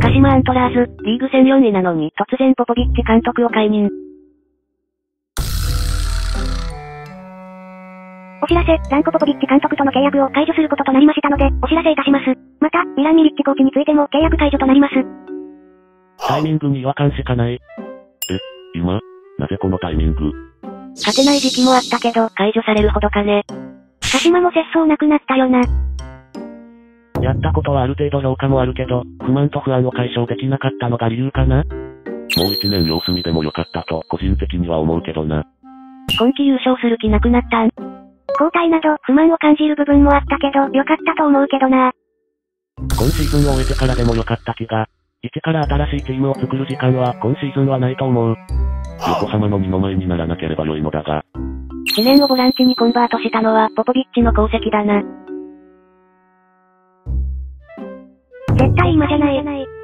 鹿島アントラーズ、リーグ戦4位なのに突然ポポビッチ監督を解任。 お知らせ、ランコ・ポポビッチ監督との契約を解除することとなりましたので、お知らせいたします。また、ミラン・ミリッチコーチについても契約解除となります。 タイミングに違和感しかない。今？なぜこのタイミング？ 勝てない時期もあったけど、解除されるほどかね。 鹿島も節操なくなったよな。 やったことはある程度評価もあるけど、不満と不安を解消できなかったのが理由かな？もう一年様子見でもよかったと個人的には思うけどな。 今季優勝する気なくなったん？ 交代など不満を感じる部分もあったけど、良かったと思うけどな。 今シーズンを終えてからでも良かった気が。一から新しいチームを作る時間は今シーズンはないと思う。横浜の二の舞にならなければ良いのだが。 知念をボランチにコンバートしたのはポポビッチの功績だな。 絶対今じゃない。